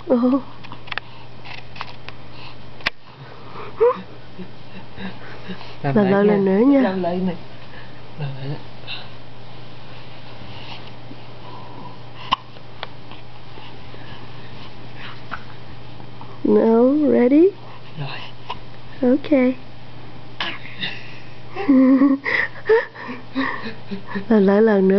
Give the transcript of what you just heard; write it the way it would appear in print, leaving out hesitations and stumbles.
Ồ. Làm lại lần nữa nha. Làm lại này. Làm lại đó. No, ready? Rồi. Okay. Làm lại lần nữa.